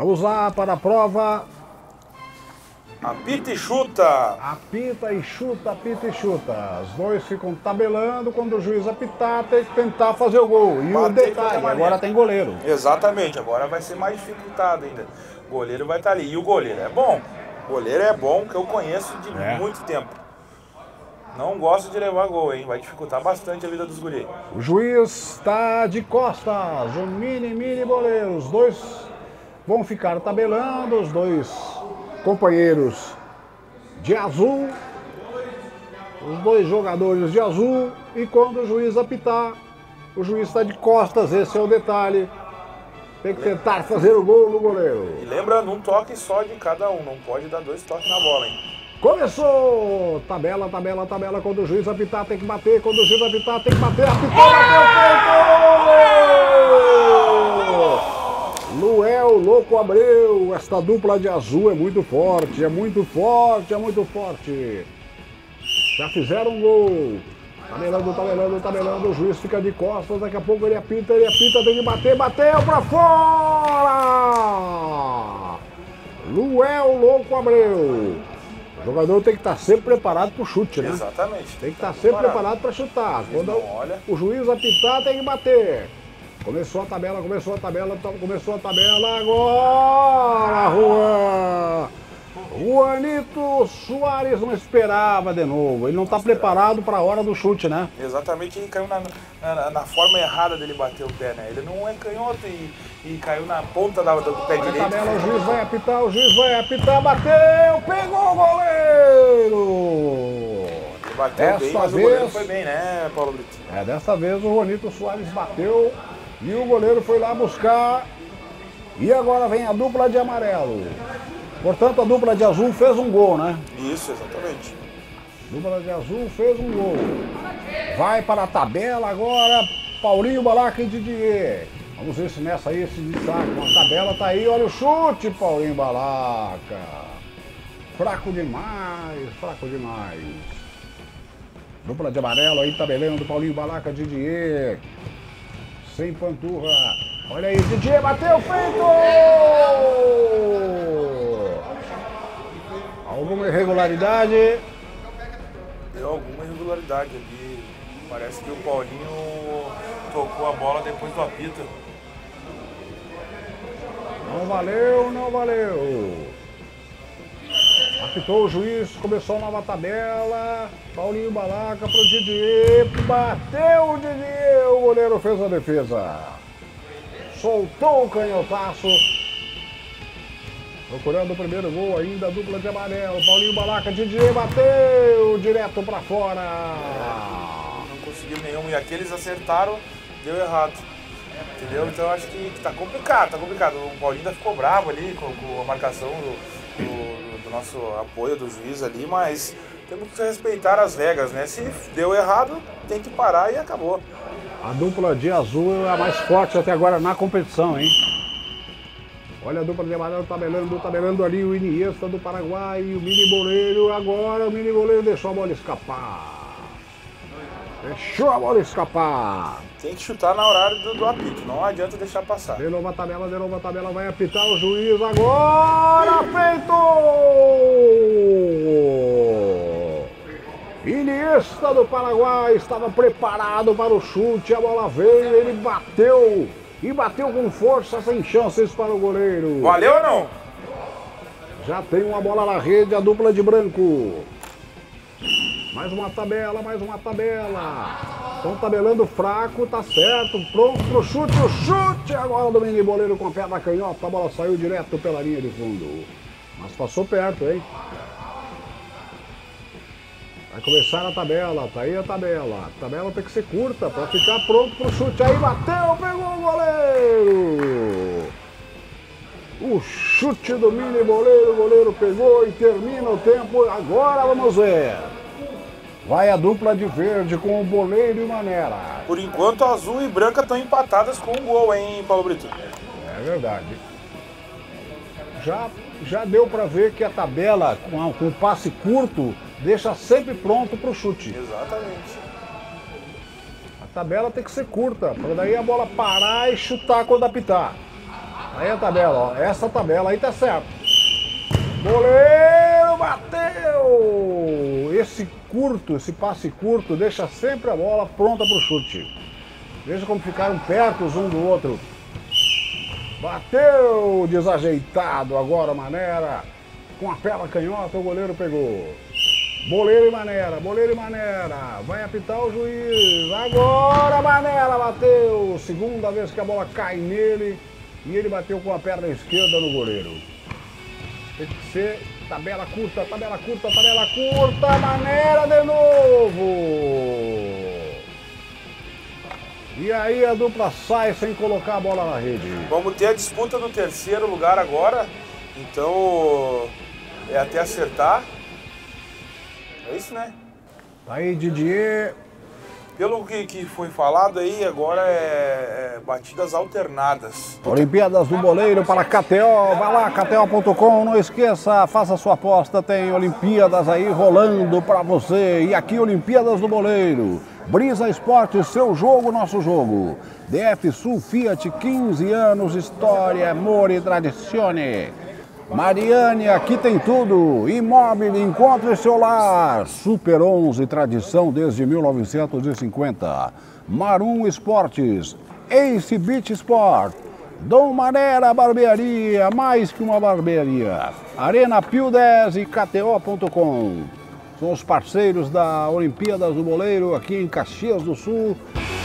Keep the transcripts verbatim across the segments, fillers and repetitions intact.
Vamos lá para a prova. Apita e chuta. Apita e chuta, apita e chuta. Os dois ficam tabelando. Quando o juiz apitar, tem que tentar fazer o gol. E o detalhe, agora tem goleiro. Exatamente, agora vai ser mais dificultado ainda. O goleiro vai estar ali. E o goleiro é bom. O goleiro é bom, que eu conheço de É. muito tempo. Não gosto de levar gol, hein? Vai dificultar bastante a vida dos guris. O juiz está de costas. O mini, mini goleiro. Os dois vão ficar tabelando. Os dois companheiros de azul. Os dois jogadores de azul. E quando o juiz apitar, o juiz está de costas. Esse é o detalhe. Tem que tentar fazer o gol no goleiro. E lembrando, um toque só de cada um. Não pode dar dois toques na bola, hein? Começou! Tabela, tabela, tabela. Quando o juiz apitar, tem que bater. Quando o juiz apitar, tem que bater. Apitou, bateu, feito! Luel Louco Abreu. Esta dupla de azul é muito forte, é muito forte, é muito forte. Já fizeram um gol. Tabelando, tabelando, tabelando. O juiz fica de costas. Daqui a pouco ele apita, ele apita, tem que bater. Bateu pra fora! Luel Louco Abreu. O jogador tem que estar sempre preparado para o chute, né? Exatamente. Tem que estar sempre preparado para chutar. Quando o juiz apitar, tem que bater. Começou a tabela, começou a tabela, começou a tabela. Agora, Juan! Juanito Soares não esperava de novo. Ele não está preparado para a hora do chute, né? Exatamente, ele caiu na, na, na forma errada dele bater o pé, né? Ele não é canhoto e, e caiu na ponta da, do pé direito. Tabela, o juiz vai apitar, o juiz vai apitar, bateu, pegou o goleiro! Ele bateu Dessa bem, mas vez, o goleiro foi bem, né, Paulo Brito? É, dessa vez o Juanito Soares bateu e o goleiro foi lá buscar. E agora vem a dupla de amarelo. Portanto, a dupla de azul fez um gol, né? Isso, exatamente. A dupla de azul fez um gol. Vai para a tabela agora, Paulinho Balaca e Didier. Vamos ver se nessa aí se destaca. A tabela tá aí, olha o chute, Paulinho Balaca. Fraco demais, fraco demais. Dupla de amarelo aí, tabelando, Paulinho Balaca, Didier. Sem panturra. Olha aí, Didier bateu, feito! Alguma irregularidade? Deu alguma irregularidade ali. Parece que o Paulinho tocou a bola depois do apito. Não valeu, não valeu. Apitou o juiz, começou a nova tabela. Paulinho Balaca pro Didier. Bateu o Didier, o goleiro fez a defesa. Soltou o canhotaço. Procurando o primeiro gol ainda, dupla de amarelo. Paulinho Balaca, Didier bateu direto pra fora. Não conseguiu nenhum. E aqueles acertaram, deu errado. Entendeu? Então acho que tá complicado, tá complicado. O Paulinho ainda ficou bravo ali com, com a marcação do, do, do nosso apoio do juiz ali, mas temos que respeitar as regras, né? Se deu errado, tem que parar e acabou. A dupla de azul é a mais forte até agora na competição, hein? Olha a dupla de amarelo tabelando, tabelando ali o Iniesta do Paraguai, o mini goleiro. Agora o mini goleiro deixou a bola escapar. Deixou a bola escapar. Tem que chutar na hora do, do apito, não adianta deixar passar. De novo a tabela, de novo a tabela, vai apitar o juiz agora, feito! Iniesta do Paraguai estava preparado para o chute, a bola veio, ele bateu. E bateu com força, sem chances para o goleiro. Valeu ou não? Já tem uma bola na rede, a dupla de branco. Mais uma tabela, mais uma tabela. Estão tabelando fraco, tá certo. Pronto pro chute, o chute agora do mini goleiro com a perna canhota. A bola saiu direto pela linha de fundo. Mas passou perto, hein? Vai começar a tabela, tá aí a tabela. A tabela tem que ser curta para ficar pronto pro chute. Aí bateu, pegou o goleiro. O chute do mini goleiro, o goleiro pegou e termina o tempo. Agora vamos ver. Vai a dupla de verde com o Boleiro e Manera. Por enquanto, azul e branca estão empatadas com um gol, hein, Paulo Brito? É verdade. Já, já deu para ver que a tabela, com, a, com o passe curto, deixa sempre pronto para o chute. Exatamente. A tabela tem que ser curta, para daí a bola parar e chutar quando apitar. Aí a tabela, ó. Essa tabela aí tá certo. Goleiro bateu! Esse curto, esse passe curto, deixa sempre a bola pronta pro chute. Veja como ficaram perto um do outro. Bateu! Desajeitado agora, Manera. Com a perna canhota, o goleiro pegou. Boleiro e Manera, boleiro e Manera. Vai apitar o juiz. Agora Manera bateu. Segunda vez que a bola cai nele. E ele bateu com a perna esquerda no goleiro. Tem que ser tabela curta, tabela curta, tabela curta. Manera de novo. E aí a dupla sai sem colocar a bola na rede. Vamos ter a disputa do terceiro lugar agora. Então é até acertar. É isso, né? Aí Didier. Pelo que, que foi falado aí, agora é, é batidas alternadas. Olimpíadas do Boleiro para K T O. Vai lá, K T O ponto com. Não esqueça, faça sua aposta. Tem Olimpíadas aí rolando para você. E aqui Olimpíadas do Boleiro. Brisa Esportes, seu jogo, nosso jogo. D F Sul Fiat, quinze anos, história, amor e tradizione. Mariane, aqui tem tudo. Imóvel, encontre seu lar. Super onze, tradição desde mil novecentos e cinquenta. Marum Esportes, Ace Beach Sport. Dom Manera Barbearia, mais que uma barbearia. Arena Pio dez e K T O ponto com. São os parceiros da Olimpíadas do Boleiro aqui em Caxias do Sul.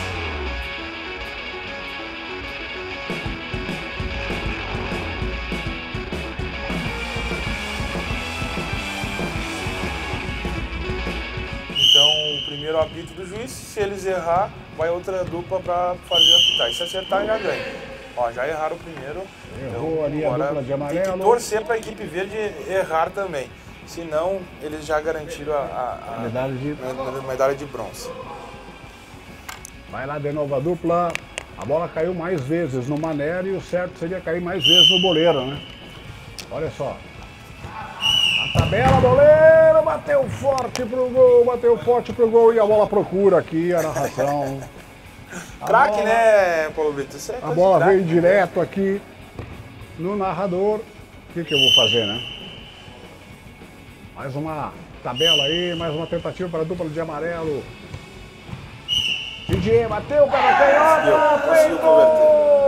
Primeiro apito do juiz, se eles errar, vai outra dupla para fazer apitar. E se acertar, já ganha. Ó, já erraram o primeiro. Errou então, ali a dupla de amarelo. Tem que torcer para a equipe verde errar também. Senão, eles já garantiram a, a, a, medalha, de... a medalha de bronze. Vai lá de novo a dupla. A bola caiu mais vezes no Manera e o certo seria cair mais vezes no Boleiro, né? Olha só. A tabela, Boleiro, bateu forte pro gol, bateu forte pro gol e a bola procura aqui a narração. Craque, né, Paulo Vitor? É a bola craque, veio né? direto aqui no narrador. O que, que eu vou fazer, né? Mais uma tabela aí, mais uma tentativa para a dupla de amarelo. Didier bateu para a canhota, pegou!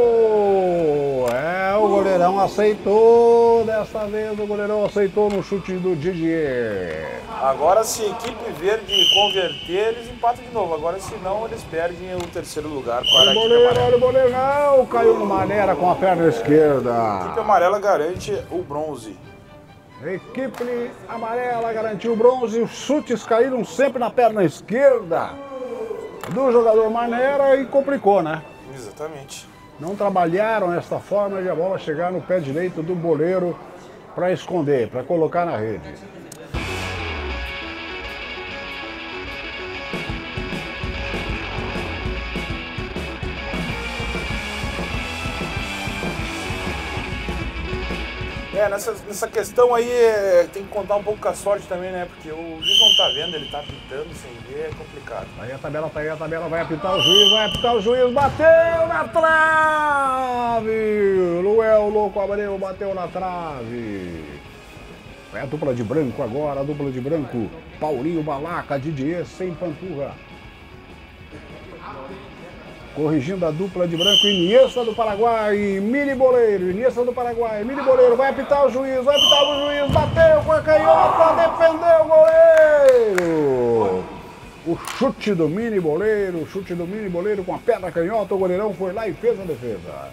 É, o goleirão aceitou, desta vez o goleirão aceitou no chute do Didier. Agora se a equipe verde converter, eles empatam de novo. Agora se não, eles perdem o terceiro lugar. Olha o goleiro, olha o goleiro, não, caiu no Manera com a perna esquerda. A equipe amarela garante o bronze. A equipe amarela garantiu o bronze, os chutes caíram sempre na perna esquerda do jogador Manera e complicou, né? Exatamente. Não trabalharam esta forma de a bola chegar no pé direito do goleiro para esconder, para colocar na rede. É, nessa, nessa questão aí é, tem que contar um pouco com a sorte também, né? Porque o juiz não tá vendo, ele tá apitando sem ver, é complicado. Aí a tabela tá aí, a tabela vai apitar o juiz, vai apitar o juiz, bateu na trave! Luel Louco Abreu bateu na trave. É a dupla de branco agora, a dupla de branco. Paulinho Balaca, Didier sem panturra. Corrigindo a dupla de branco, Iniesta do Paraguai, Mini Boleiro, Iniesta do Paraguai, Mini Boleiro, vai apitar o juiz, vai apitar o juiz, bateu com a canhota, defendeu o goleiro! O chute do Mini Boleiro, o chute do Mini Boleiro com a perna canhota, o goleirão foi lá e fez a defesa.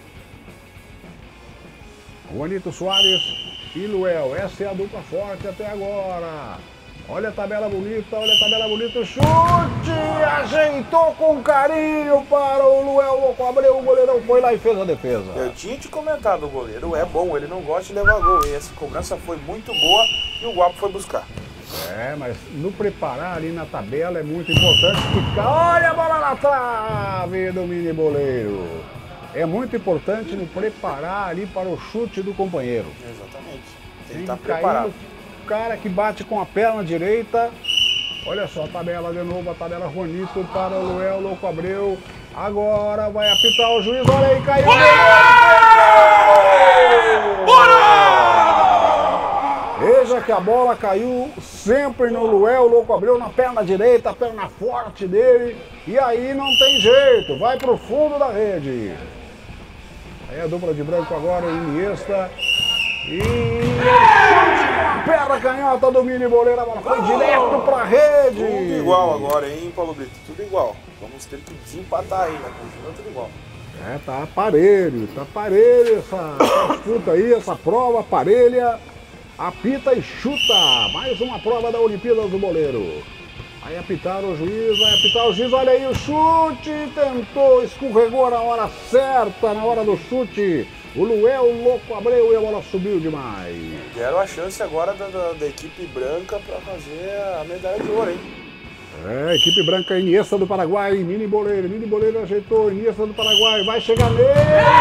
Juanito Soares e Luel, essa é a dupla forte até agora. Olha a tabela bonita, olha a tabela bonita, chute, ajeitou com carinho para o Luel Louco Abreu, o goleirão foi lá e fez a defesa. Eu tinha te comentado, o goleiro é bom, ele não gosta de levar gol, e essa cobrança foi muito boa e o Guapo foi buscar. É, mas no preparar ali na tabela é muito importante ficar, olha a bola na trave do Mini Boleiro. É muito importante no preparar ali para o chute do companheiro. Exatamente, tem que estar preparado. Cara que bate com a perna direita. Olha só a tabela de novo, a tabela Juanito para o Luel Louco Abreu. Agora vai apitar o juiz, olha aí, caiu. Só que a bola caiu sempre no Luel, o Louco Abreu na perna direita, a perna forte dele. E aí não tem jeito, vai pro fundo da rede. Aí a dupla de branco agora, o Iniesta. E a perna canhota do mini boleiro, a bola foi direto pra rede. Tudo igual agora, hein, Paulo Brito? Tudo igual. Vamos ter que desempatar aí, né? Continua tudo igual. É, tá parelho, tá parelho essa, essa disputa aí, essa prova parelha. Apita e chuta. Mais uma prova da Olimpíadas do Boleiro. Aí apitaram o juiz, vai apitar o juiz, olha aí o chute, tentou, escorregou na hora certa, na hora do chute. O Luel, o Louco Abreu, e a bola subiu demais. Deram a chance agora da, da, da equipe branca para fazer a medalha de ouro, hein? É, equipe branca, Iniesta do Paraguai, mini boleiro, mini boleiro ajeitou, Iniesta do Paraguai, vai chegar nele!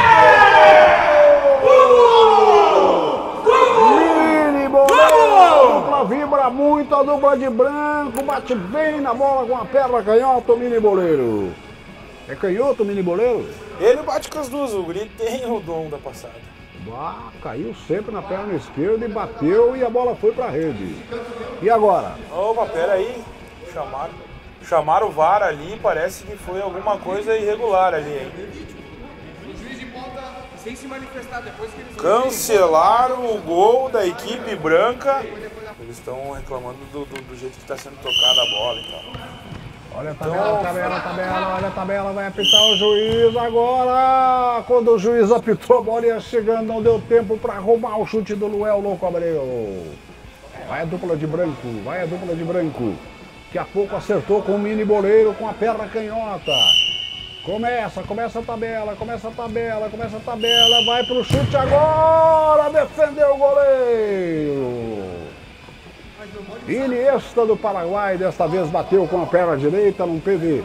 Mini boleiro! A dupla vibra muito, a dupla de branco, bate bem na bola com a perna canhota, o mini boleiro. É canhoto o mini boleiro? Ele bate com as duas, o Guri tem o dom da passada. Ah, caiu sempre na perna esquerda e bateu e a bola foi pra rede. E agora? Opa, pera aí. Chamaram, chamaram o V A R ali, parece que foi alguma coisa irregular ali, hein? O juiz de ponta sem se manifestar depois que eles... Cancelaram o gol da equipe branca. Eles estão reclamando do, do, do jeito que está sendo tocada a bola e tal. Olha a tabela, tabela, tabela, olha a tabela, vai apitar o juiz agora. Quando o juiz apitou, a bola ia chegando, não deu tempo para arrumar o chute do Luel, Louco Abreu. Vai a dupla de branco, vai a dupla de branco. Daqui a pouco acertou com o mini boleiro com a perna canhota. Começa, começa a tabela, começa a tabela, começa a tabela, vai pro chute agora, defendeu o goleiro. Iniesta do Paraguai, desta vez bateu com a perna direita, não teve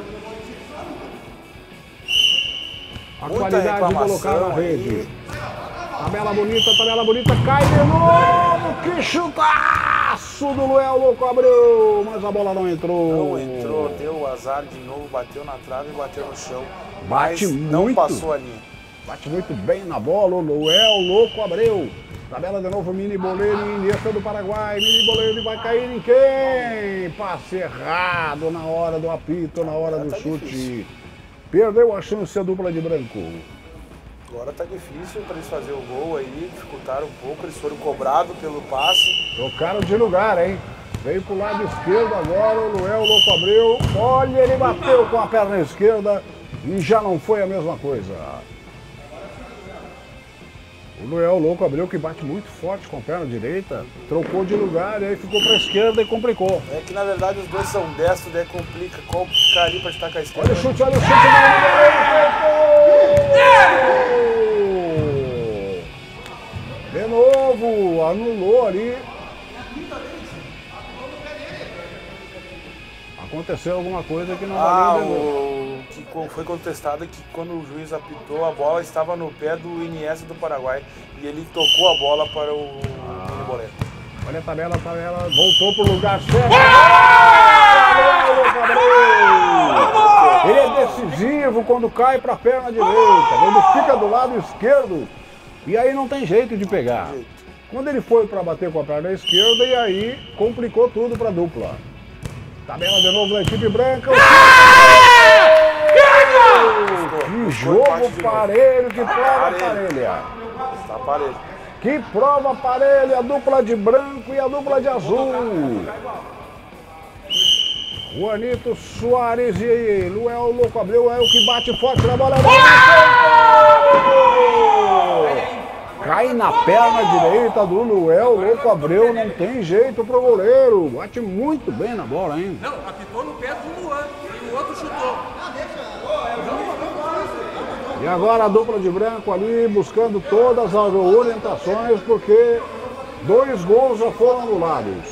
a Muita qualidade de colocar na aí. rede. Tabela bonita, tabela bonita, cai de novo, que chutaço do Luel, Louco Abreu, mas a bola não entrou. Não entrou, deu azar de novo, bateu na trave e bateu no chão. Bate mas não muito. passou a linha. Bate muito bem na bola, o Luel, Louco Abreu. Tabela de novo, mini boleiro, Iniesta do Paraguai, mini boleiro, ele vai cair em quem? Passe errado na hora do apito, na hora do tá chute. difícil. Perdeu a chance a dupla de branco. Agora tá difícil para eles fazerem o gol aí, dificultaram um pouco, eles foram cobrados pelo passe. Trocaram de lugar, hein? Veio pro lado esquerdo agora, o Luel, Louco Abreu. Olha, ele bateu com a perna esquerda e já não foi a mesma coisa. O Luel, Louco Abreu, que bate muito forte com a perna direita, trocou de lugar e aí ficou para a esquerda e complicou. É que na verdade os dois são destros, daí complica. Qual ficar ali para estar com a esquerda? Olha o chute, olha o chute do de novo, anulou ali. Aconteceu alguma coisa que não Ah, valeu de novo. o que co- foi contestado que quando o juiz apitou, a bola estava no pé do Iniesta do Paraguai e ele tocou a bola para o Ah. mini boleiro. Olha a tabela, a tabela, voltou pro lugar certo. Ele é decisivo quando cai para a perna direita, quando fica do lado esquerdo, e aí não tem jeito de pegar. Quando ele foi para bater com a perna esquerda, e aí complicou tudo para a dupla. Tabela de novo da equipe branca. Que jogo parelho, que prova parelha. Está parelho. Que prova parelha, a dupla de branco e a dupla de azul. Juanito Soares e Luel, Louco Abreu é o que bate forte na bola. Cai na perna direita do Luel, Louco Abreu, não tem jeito pro goleiro. Bate muito bem na bola, hein? Não, apitou no pé do Luan e o outro chutou. E agora a dupla de branco ali buscando todas as orientações, porque dois gols já foram anulados.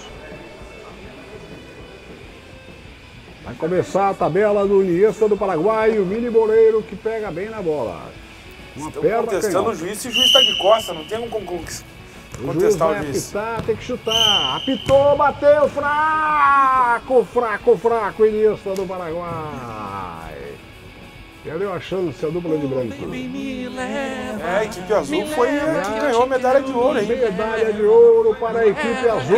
Vai começar a tabela do Iniesta do Paraguai, o mini boleiro que pega bem na bola. Uma Estão perna contestando canhota. o juiz, se o juiz está de costa, não tem como con- O juiz contestar vai o juiz. apitar, tem que chutar. Apitou, bateu, fraco, fraco, fraco, Iniesta do Paraguai. Perdeu a chance a dupla de branco. É, a equipe azul foi a que ganhou a medalha de ouro, hein? Medalha de ouro para a equipe azul.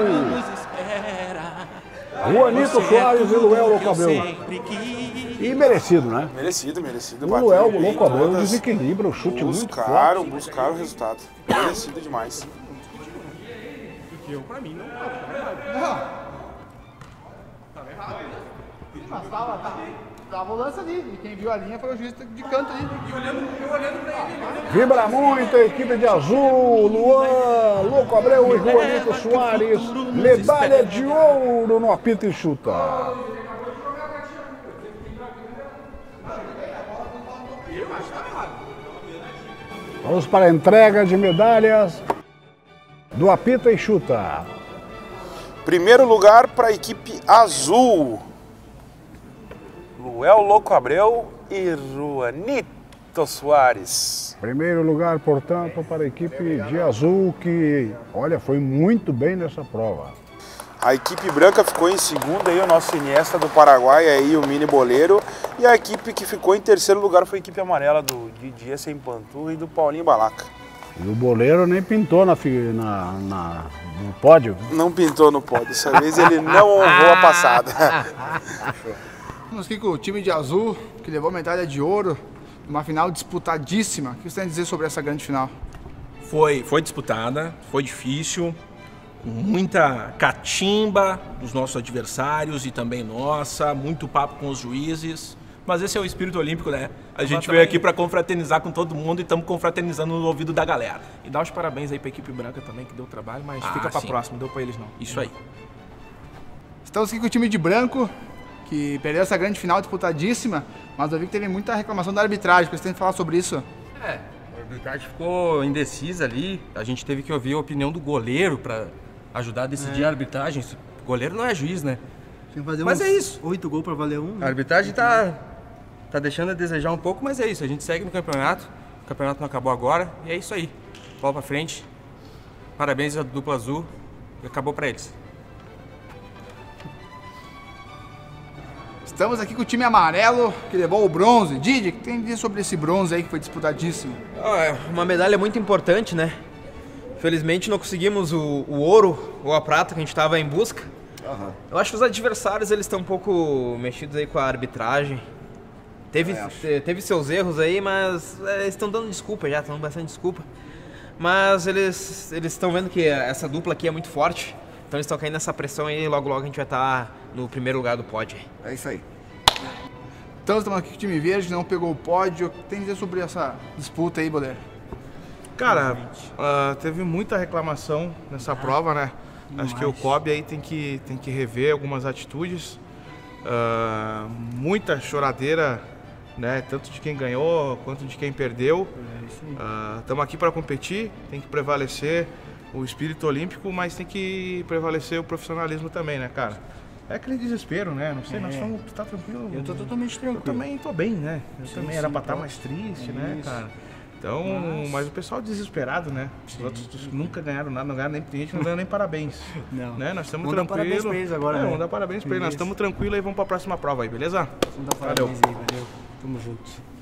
Juanito Soares e Luel Loucoabreu. E merecido, né? Merecido, merecido. O Luel Loucoabreu desequilibra o chute muito forte. Buscaram, buscaram o resultado. Merecido demais. Eu, pra mim, não. Mas tava, tava, tava o lance ali. E quem viu a linha foi o juiz de canto ali. E olhando, eu olhando pra ele. Vibra muito a equipe de azul. Luan Loucoabreu e Juanito Soares. Medalha de ouro no apito e chuta. Vamos para a entrega de medalhas do apita e chuta. Primeiro lugar para a equipe azul. Luel Loucoabreu e Juanito Soares. Primeiro lugar, portanto, para a equipe de azul, que, olha, foi muito bem nessa prova. A equipe branca ficou em segundo, aí o nosso Iniesta do Paraguai, aí o Mini Boleiro. E a equipe que ficou em terceiro lugar foi a equipe amarela do Didier Sem Pantu e do Paulinho Balaca. E o Boleiro nem pintou na, na, na, no pódio. Não pintou no pódio, dessa vez ele não honrou a passada. Vamos aqui com o time de azul, que levou a medalha de ouro, uma final disputadíssima. O que você tem a dizer sobre essa grande final? Foi, foi disputada, foi difícil, com muita catimba dos nossos adversários e também nossa, muito papo com os juízes. Mas esse é o espírito olímpico, né? A gente veio aqui para confraternizar com todo mundo e estamos confraternizando no ouvido da galera. E dá os parabéns aí pra equipe branca também, que deu trabalho, mas Ah, fica pra sim. próxima, deu pra eles não. Isso aí. Estamos aqui com o time de branco, que perdeu essa grande final disputadíssima, mas eu vi que teve muita reclamação da arbitragem. Vocês têm que falar sobre isso? É, a arbitragem ficou indecisa ali. A gente teve que ouvir a opinião do goleiro para ajudar a decidir a arbitragem. O goleiro não é juiz, né? Tem que fazer Mas uns é isso. oito gols pra valer um. A arbitragem tá, tá deixando a desejar um pouco, mas é isso. A gente segue no campeonato. O campeonato não acabou agora e é isso aí. Bola pra frente. Parabéns à dupla azul. E acabou pra eles. Estamos aqui com o time amarelo, que levou o bronze. Didi, o que tem a dizer sobre esse bronze aí que foi disputadíssimo? Ah, é uma medalha muito importante, né? Felizmente não conseguimos o, o ouro ou a prata que a gente estava em busca. Uhum. Eu acho que os adversários eles estão um pouco mexidos aí com a arbitragem. Teve, te, teve seus erros aí, mas é, eles estão dando desculpa já, estão dando bastante desculpa. Mas eles eles estão vendo que essa dupla aqui é muito forte. Então eles estão caindo nessa pressão aí e logo logo a gente vai estar no primeiro lugar do pódio. É isso aí. Então estamos aqui com o time verde, que não pegou o pódio. O que tem a dizer sobre essa disputa aí, Boleiro? Cara, uh, teve muita reclamação nessa prova, né? Acho que o C O B aí tem que, tem que rever algumas atitudes. Uh, muita choradeira, né? Tanto de quem ganhou quanto de quem perdeu. Estamos uh, aqui para competir, tem que prevalecer o espírito olímpico, mas tem que prevalecer o profissionalismo também, né, cara? É aquele desespero, né? Não sei, é. nós estamos tá tranquilo. Eu tô totalmente tranquilo. Eu também tô bem, né? Eu sim, também sim, era pra estar tô. mais triste, É né, isso. cara? Então, mas... mas o pessoal desesperado, né? Os Sim. outros nunca ganharam nada, não ganharam nem, tem gente que não ganhou nem parabéns. Não. Né? Nós estamos Vamos dar tranquilos. parabéns pra eles agora, é, né? Vamos dar parabéns pra eles. Nós estamos tranquilos e vamos pra próxima prova aí, beleza? Vamos dar parabéns aí, valeu. Tamo junto.